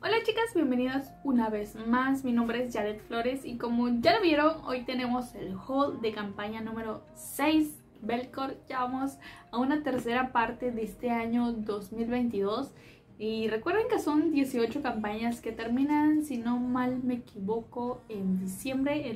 Hola chicas, bienvenidas una vez más. Mi nombre es Yaret Flores y como ya lo vieron, hoy tenemos el haul de campaña número 6 Belcor. Ya vamos a una tercera parte de este año 2022 y recuerden que son 18 campañas que terminan, si no mal me equivoco, en diciembre,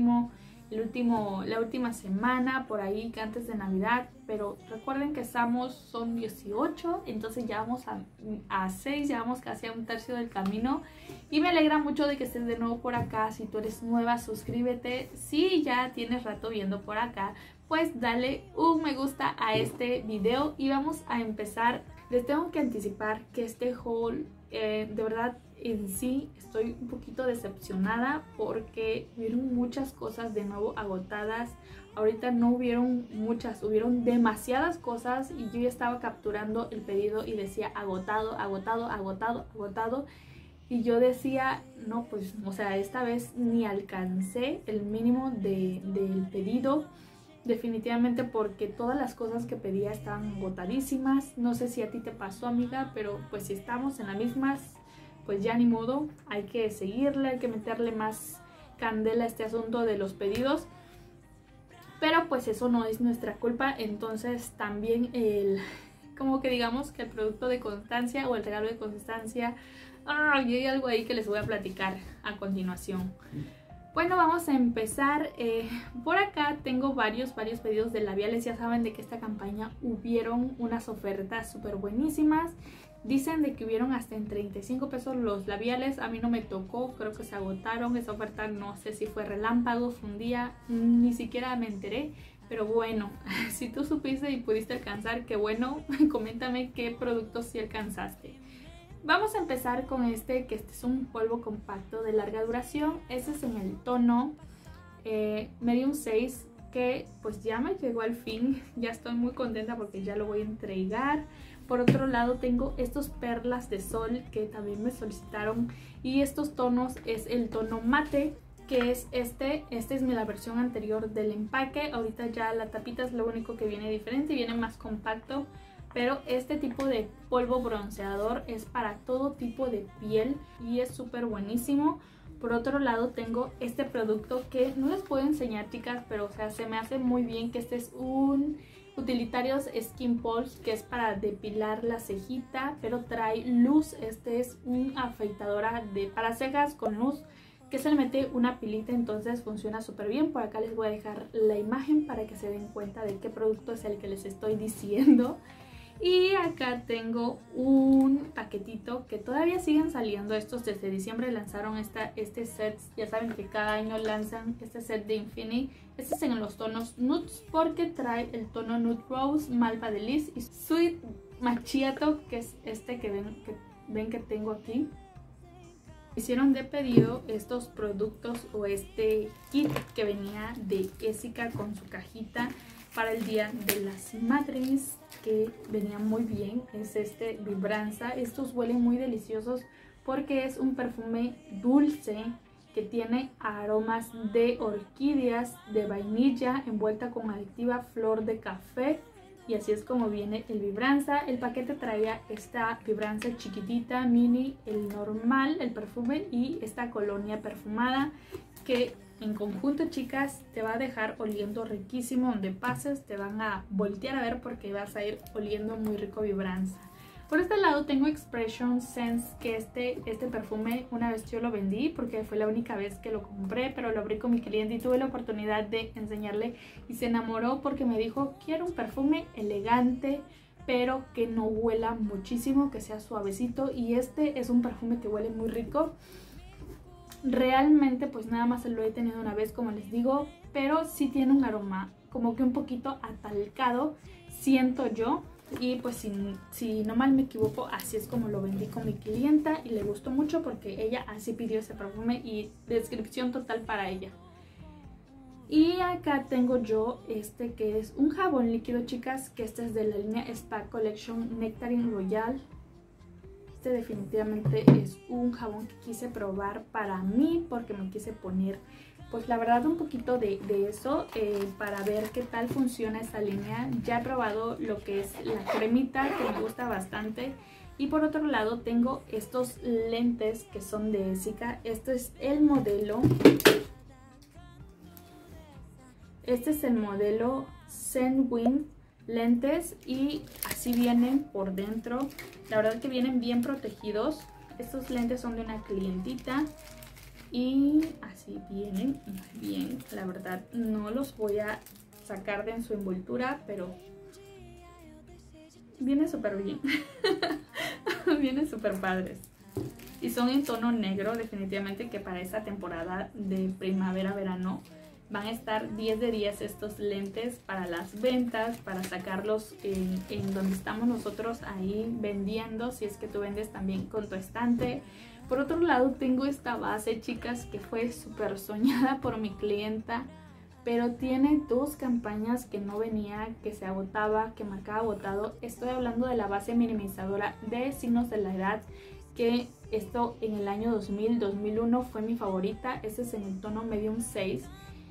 la última semana por ahí que antes de Navidad, pero recuerden que son 18, entonces ya vamos a 6, ya vamos casi a un tercio del camino y me alegra mucho de que estés de nuevo por acá. Si tú eres nueva, suscríbete. Si ya tienes rato viendo por acá, pues dale un me gusta a este video y vamos a empezar. Les tengo que anticipar que este haul de verdad en sí estoy un poquito decepcionada porque hubieron muchas cosas de nuevo agotadas. Ahorita no hubieron muchas, hubieron demasiadas cosas y yo ya estaba capturando el pedido y decía agotado, agotado, agotado, agotado. Y yo decía, no, pues, o sea, esta vez ni alcancé el mínimo del pedido. Definitivamente porque todas las cosas que pedía estaban agotadísimas. No sé si a ti te pasó, amiga, pero pues si estamos en las mismas, pues ya ni modo, hay que seguirle, hay que meterle más candela a este asunto de los pedidos. Pero pues eso no es nuestra culpa, entonces también como que digamos que el producto de constancia o el regalo de constancia, y hay algo ahí que les voy a platicar a continuación. Bueno, vamos a empezar. Por acá tengo varios pedidos de labiales. Ya saben de que esta campaña hubieron unas ofertas súper buenísimas. Dicen de que hubieron hasta en 35 pesos los labiales. A mí no me tocó, creo que se agotaron. Esa oferta no sé si fue relámpago, fue un día, ni siquiera me enteré. Pero bueno, si tú supiste y pudiste alcanzar, qué bueno. Coméntame qué productos sí alcanzaste. Vamos a empezar con que este es un polvo compacto de larga duración. Este es en el tono Medium 6, que pues ya me llegó al fin. Ya estoy muy contenta porque ya lo voy a entregar. Por otro lado tengo estos perlas de sol que también me solicitaron. Y estos tonos es el tono mate, que es este es la versión anterior del empaque. Ahorita ya la tapita es lo único que viene diferente y viene más compacto. Pero este tipo de polvo bronceador es para todo tipo de piel y es súper buenísimo. Por otro lado tengo este producto que no les puedo enseñar, chicas, pero o sea, se me hace muy bien, que este es un Utilitarios Skin Pulse, que es para depilar la cejita, pero trae luz. Este es un afeitadora para cejas con luz, que se le mete una pilita, entonces funciona súper bien. Por acá les voy a dejar la imagen para que se den cuenta de qué producto es el que les estoy diciendo. Y acá tengo un paquetito que todavía siguen saliendo estos. Desde diciembre lanzaron este set. Ya saben que cada año lanzan este set de Infinity. Este es en los tonos nudes porque trae el tono Nude Rose, Malva de Liz y Sweet Macchiato, que es este que ven que tengo aquí. Hicieron de pedido estos productos o este kit que venía de Jessica con su cajita para el Día de las Madres, que venía muy bien. Es este Vibranza. Estos huelen muy deliciosos porque es un perfume dulce que tiene aromas de orquídeas, de vainilla, envuelta con adictiva flor de café. Y así es como viene el Vibranza. El paquete traía esta Vibranza chiquitita, mini, el normal, el perfume y esta colonia perfumada, que en conjunto, chicas, te va a dejar oliendo riquísimo. Donde pases te van a voltear a ver porque vas a ir oliendo muy rico Vibranza. Por este lado tengo Expression Sense, que este perfume una vez yo lo vendí porque fue la única vez que lo compré, pero lo abrí con mi cliente y tuve la oportunidad de enseñarle y se enamoró porque me dijo: quiero un perfume elegante pero que no huela muchísimo, que sea suavecito, y este es un perfume que huele muy rico. Realmente pues nada más lo he tenido una vez, como les digo, pero sí tiene un aroma como que un poquito atalcado, siento yo. Y pues si no mal me equivoco, así es como lo vendí con mi clienta y le gustó mucho porque ella así pidió ese perfume y descripción total para ella. Y acá tengo yo este que es un jabón líquido, chicas, que este es de la línea Spa Collection Nectarine Royal. Este definitivamente es un jabón que quise probar para mí porque me quise poner, pues la verdad, un poquito de eso para ver qué tal funciona esta línea. Ya he probado lo que es la cremita, que me gusta bastante, Y por otro lado tengo estos lentes que son de Essica. Este es el modelo. Este es el modelo Sandwind lentes y así vienen por dentro. La verdad que vienen bien protegidos. Estos lentes son de una clientita y así vienen muy bien. La verdad no los voy a sacar de en su envoltura, pero viene súper bien. Vienen súper padres. Y son en tono negro, definitivamente que para esta temporada de primavera-verano van a estar 10 de 10 estos lentes para las ventas, para sacarlos en donde estamos nosotros ahí vendiendo, si es que tú vendes también con tu estante. Por otro lado tengo esta base, chicas, que fue súper soñada por mi clienta, pero tiene 2 campañas que no venía, que se agotaba, que marcaba agotado. Estoy hablando de la base minimizadora de signos de la edad, que esto en el año 2000-2001 fue mi favorita. Este es en el tono medium 6.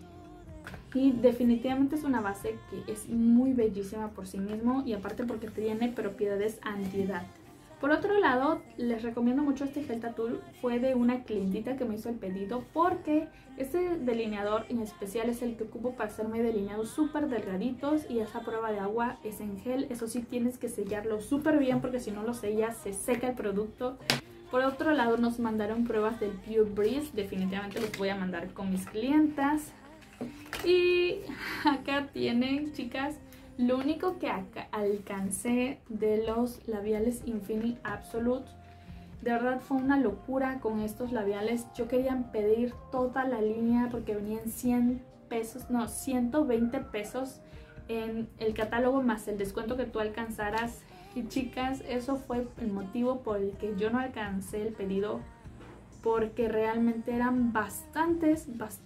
Y definitivamente es una base que es muy bellísima por sí mismo y aparte porque tiene propiedades antiedad. Por otro lado, les recomiendo mucho este gel tattoo. Fue de una clientita que me hizo el pedido porque este delineador en especial es el que ocupo para hacerme delineados súper delgaditos y esa prueba de agua es en gel. Eso sí, tienes que sellarlo súper bien porque si no lo sellas se seca el producto. Por otro lado, nos mandaron pruebas del Pure Breeze. Definitivamente los voy a mandar con mis clientas. Y acá tienen, chicas, lo único que acá alcancé de los labiales Infinity Absolute. De verdad fue una locura con estos labiales. Yo quería pedir toda la línea porque venían 100 pesos, no, 120 pesos en el catálogo más el descuento que tú alcanzaras. Y chicas, eso fue el motivo por el que yo no alcancé el pedido, porque realmente eran bastantes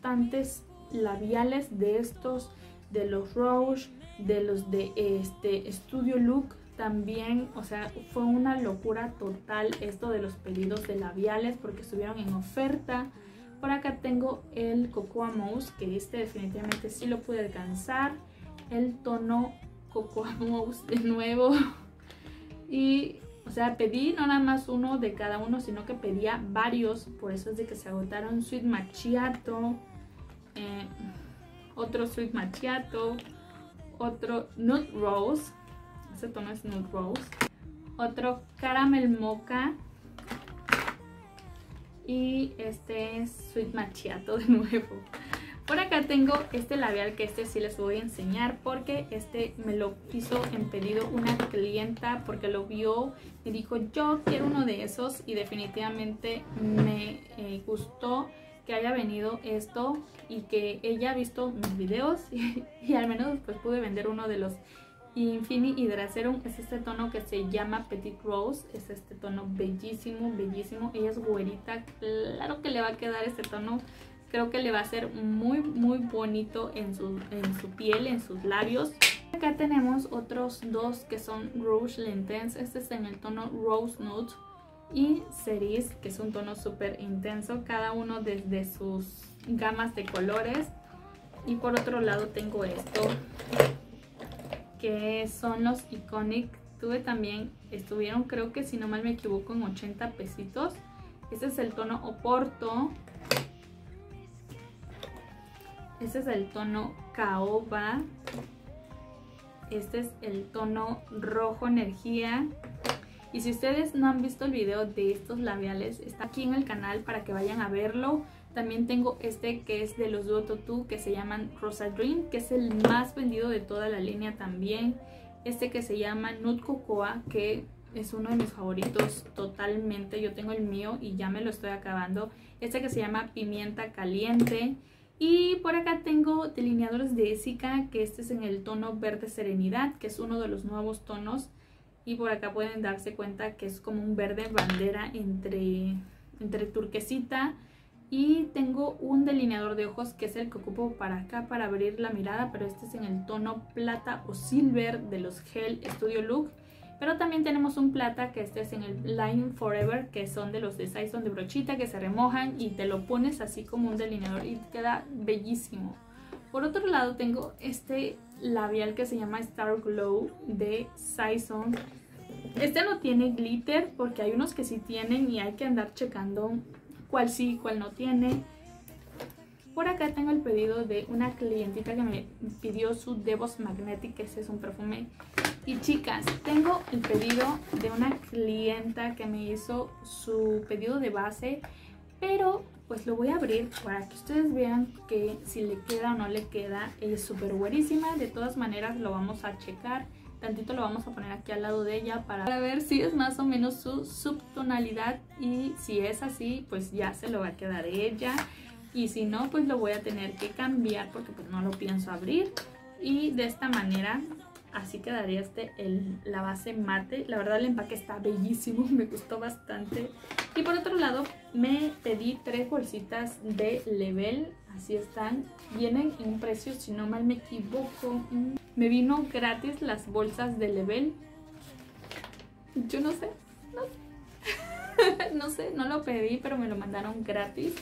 labiales de estos, de los Rouge, de los de Studio Look también. O sea, fue una locura total esto de los pedidos de labiales porque estuvieron en oferta. Por acá tengo el Cocoa Mousse, que este definitivamente sí lo pude alcanzar, el tono Cocoa Mousse de nuevo. Y o sea, pedí no nada más uno de cada uno, sino que pedía varios, por eso es de que se agotaron. Sweet Macchiato, otro Sweet Macchiato, otro Nude Rose, ese tono es Nude Rose, otro Caramel Mocha y este es Sweet Macchiato de nuevo. Por acá tengo este labial, que este sí les voy a enseñar porque este me lo hizo en pedido una clienta porque lo vio y dijo yo quiero uno de esos, y definitivamente me gustó que haya venido esto y que ella ha visto mis videos y al menos pues pude vender uno de los Infinity Hydra-Serum. Es este tono que se llama Petit Rose, es este tono bellísimo, bellísimo. Ella es güerita, claro que le va a quedar este tono. Creo que le va a ser muy bonito en su piel, en sus labios. Acá tenemos otros dos que son Rouge L'Intense. Este es en el tono Rose Nude y Cerise, que es un tono súper intenso, cada uno desde sus gamas de colores. Y por otro lado tengo esto, que son los Iconic. Tuve también, estuvieron creo que si no mal me equivoco en 80 pesitos. Este es el tono Oporto. Este es el tono Caoba. Este es el tono Rojo Energía. Y si ustedes no han visto el video de estos labiales, está aquí en el canal para que vayan a verlo. También tengo este que es de los Duo Tattoo, que se llaman Rosa Dream, que es el más vendido de toda la línea también. Este que se llama Nude Cocoa, que es uno de mis favoritos totalmente. Yo tengo el mío y ya me lo estoy acabando. Este que se llama Pimienta Caliente. Y por acá tengo delineadores de Essica, que este es en el tono Verde Serenidad, que es uno de los nuevos tonos. Y por acá pueden darse cuenta que es como un verde bandera entre turquesita. Y tengo un delineador de ojos que es el que ocupo para acá, para abrir la mirada, pero este es en el tono plata o silver de los Gel Studio Look. Pero también tenemos un plata, que este es en el Line Forever, que son de los de Saison de brochita, que se remojan y te lo pones así como un delineador y queda bellísimo. Por otro lado tengo este labial que se llama Star Glow de Saison. Este no tiene glitter porque hay unos que sí tienen y hay que andar checando cuál sí, cuál no tiene. Por acá tengo el pedido de una clientita que me pidió su Devos Magnetic, que ese es un perfume. Y chicas, tengo el pedido de una clienta que me hizo su pedido de base, pero pues lo voy a abrir para que ustedes vean que si le queda o no le queda. Ella es súper buenísima, de todas maneras lo vamos a checar. Tantito lo vamos a poner aquí al lado de ella para ver si es más o menos su subtonalidad, y si es así pues ya se lo va a quedar ella, y si no pues lo voy a tener que cambiar porque pues no lo pienso abrir. Y de esta manera así quedaría la base mate. La verdad el empaque está bellísimo, me gustó bastante. Y por otro lado me pedí 3 bolsitas de Level, así están, vienen en un precio, si no mal me equivoco, me vino gratis las bolsas de Level. Yo no sé, no sé, no lo pedí, pero me lo mandaron gratis.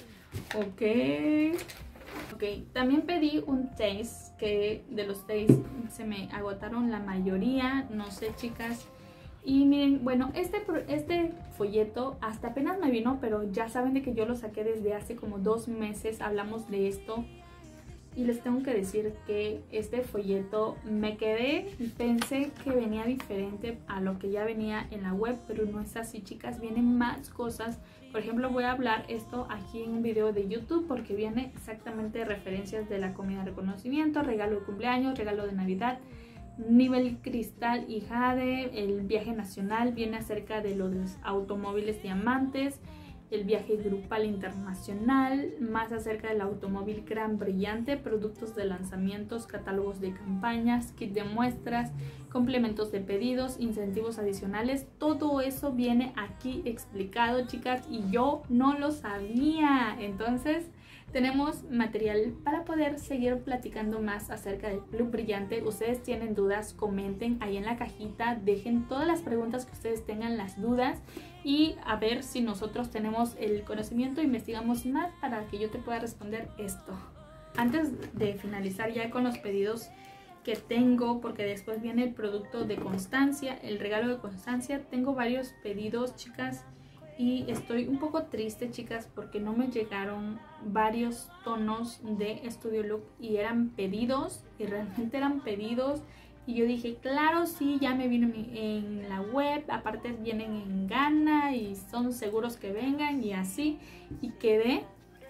Ok, también pedí un taste, que de los tastes se me agotaron la mayoría, no sé chicas. Y miren, bueno, este folleto hasta apenas me vino, pero ya saben de que yo lo saqué desde hace como 2 meses, hablamos de esto. Y les tengo que decir que este folleto me quedé y pensé que venía diferente a lo que ya venía en la web, pero no es así chicas, vienen más cosas. Por ejemplo, voy a hablar esto aquí en un video de YouTube porque viene exactamente referencias de la comida de reconocimiento, regalo de cumpleaños, regalo de Navidad, nivel cristal y jade, el viaje nacional, viene acerca de los automóviles diamantes, el viaje grupal internacional, más acerca del automóvil gran brillante, productos de lanzamientos, catálogos de campañas, kit de muestras, complementos de pedidos, incentivos adicionales. Todo eso viene aquí explicado chicas y yo no lo sabía. Entonces tenemos material para poder seguir platicando más acerca del club brillante. Ustedes tienen dudas, comenten ahí en la cajita, dejen todas las preguntas que ustedes tengan, las dudas, y a ver si nosotros tenemos el conocimiento, investigamos más para que yo te pueda responder esto. Antes de finalizar ya con los pedidos que tengo, porque después viene el producto de Constancia, el regalo de Constancia, tengo varios pedidos chicas. Y estoy un poco triste chicas porque no me llegaron varios tonos de Studio Look y eran pedidos, y realmente eran pedidos. Y yo dije, claro, sí, ya me vino en la web, aparte vienen en Ghana y son seguros que vengan y así. Y quedé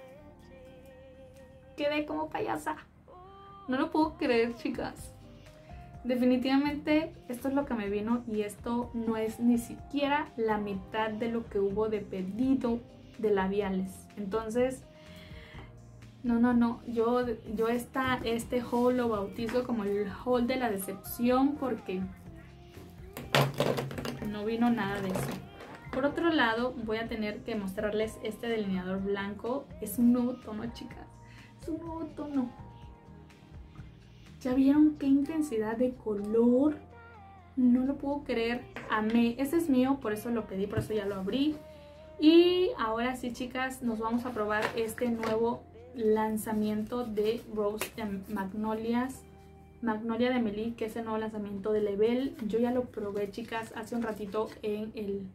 como payasa. No lo puedo creer chicas. Definitivamente esto es lo que me vino y esto no es ni siquiera la mitad de lo que hubo de pedido de labiales. Entonces, no, yo este haul lo bautizo como el haul de la decepción porque no vino nada de eso. Por otro lado, voy a tener que mostrarles este delineador blanco. Es un nuevo tono chicas, es un nuevo tono. ¿Ya vieron qué intensidad de color? No lo puedo creer. Amé. Este es mío, por eso lo pedí, por eso ya lo abrí. Y ahora sí, chicas, nos vamos a probar este nuevo lanzamiento de Rose de Magnolia de Melie, que es el nuevo lanzamiento de Level. Yo ya lo probé, chicas, hace un ratito en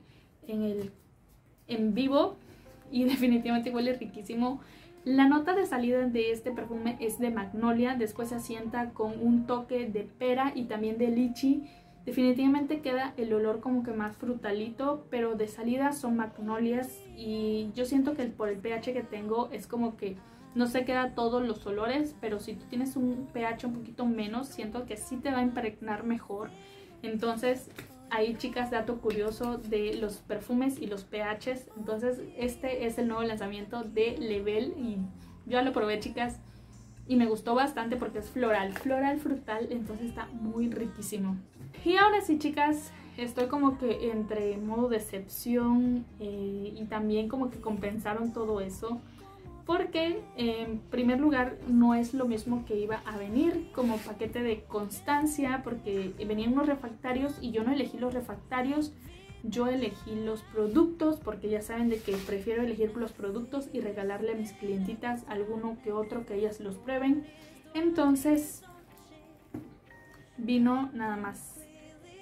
vivo y definitivamente huele riquísimo. La nota de salida de este perfume es de magnolia, después se asienta con un toque de pera y también de lichi. Definitivamente queda el olor como que más frutalito, pero de salida son magnolias y yo siento que por el pH que tengo es como que no se queda todos los olores, pero si tú tienes un pH un poquito menos, siento que sí te va a impregnar mejor. Entonces ahí chicas, dato curioso de los perfumes y los pHs. Entonces este es el nuevo lanzamiento de Level y yo ya lo probé chicas y me gustó bastante porque es floral, frutal, entonces está muy riquísimo. Y ahora sí chicas, estoy como que entre modo decepción y también como que compensaron todo eso. Porque en primer lugar no es lo mismo que iba a venir como paquete de Constancia, porque venían unos refractarios y yo no elegí los refractarios, yo elegí los productos, porque ya saben de que prefiero elegir los productos y regalarle a mis clientitas alguno que otro que ellas los prueben. Entonces vino nada más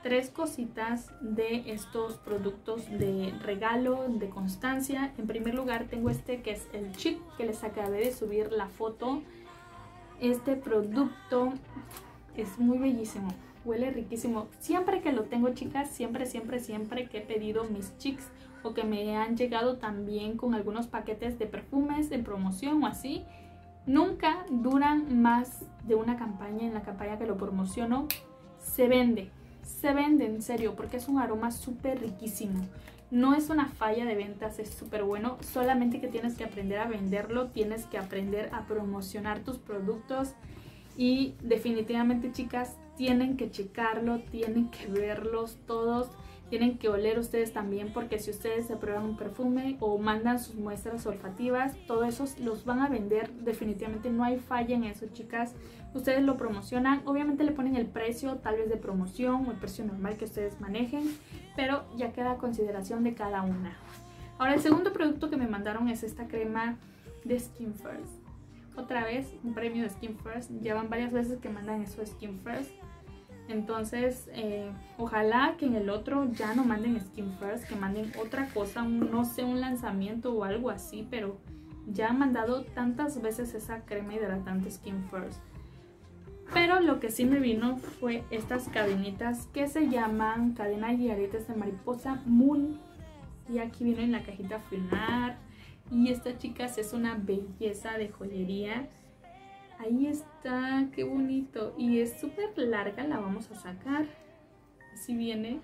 3 cositas de estos productos de regalo, de constancia. En primer lugar tengo este que es el Chic, que les acabé de subir la foto. Este producto es muy bellísimo, huele riquísimo. Siempre que lo tengo, chicas, siempre que he pedido mis Chics o que me han llegado también con algunos paquetes de perfumes en promoción o así, nunca duran más de una campaña. En la campaña que lo promociono se vende en serio, porque es un aroma súper riquísimo. No es una falla de ventas, es súper bueno, solamente que tienes que aprender a venderlo, tienes que aprender a promocionar tus productos y definitivamente, chicas, tienen que checarlo, tienen que verlos todos, tienen que oler ustedes también, porque si ustedes se prueban un perfume o mandan sus muestras olfativas, todo eso los van a vender definitivamente, no hay falla en eso, chicas. Ustedes lo promocionan, obviamente le ponen el precio tal vez de promoción o el precio normal que ustedes manejen, pero ya queda a consideración de cada una. Ahora, el segundo producto que me mandaron es esta crema de Skin First. Otra vez un premio de Skin First, llevan varias veces que mandan eso de Skin First. Entonces, ojalá que en el otro ya no manden Skin First, que manden otra cosa, no sé, un lanzamiento o algo así, pero ya han mandado tantas veces esa crema hidratante Skin First. Pero lo que sí me vino fue estas cadenitas que se llaman cadena y aretes de mariposa Moon. Y aquí vino en la cajita final. Y esta, chicas, es una belleza de joyería. Ahí está, qué bonito. Y es súper larga, la vamos a sacar. Así viene.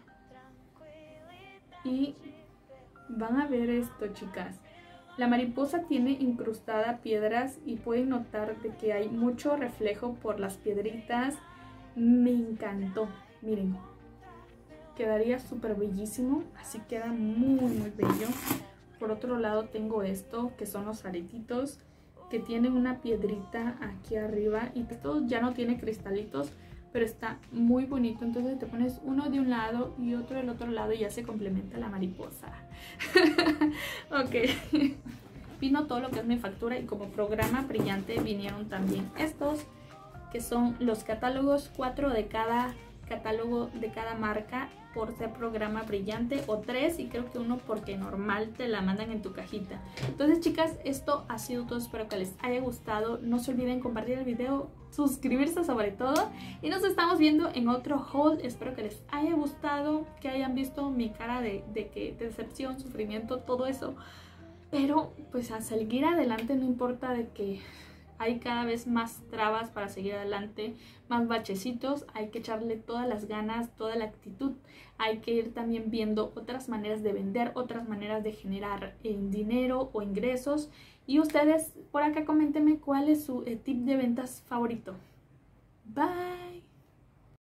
Y van a ver esto, chicas. La mariposa tiene incrustada piedras y pueden notar de que hay mucho reflejo por las piedritas. Me encantó, miren. Quedaría súper bellísimo, así queda muy bello. Por otro lado tengo esto, que son los aretitos, que tienen una piedrita aquí arriba. Y esto ya no tiene cristalitos, pero está muy bonito. Entonces te pones uno de un lado y otro del otro lado y ya se complementa la mariposa. Ok. Vino todo lo que es mi factura y como programa brillante vinieron también estos, que son los catálogos, 4 de cada catálogo de cada marca por ser programa brillante, o 3 y creo que uno porque normal te la mandan en tu cajita. Entonces, chicas, esto ha sido todo, espero que les haya gustado. No se olviden compartir el video, suscribirse sobre todo, y nos estamos viendo en otro haul. Espero que les haya gustado, que hayan visto mi cara de decepción, sufrimiento, todo eso, pero pues a seguir adelante, no importa de que hay cada vez más trabas para seguir adelante, más bachecitos, hay que echarle todas las ganas, toda la actitud. Hay que ir también viendo otras maneras de vender, otras maneras de generar dinero o ingresos. Y ustedes por acá coméntenme cuál es su tip de ventas favorito. Bye.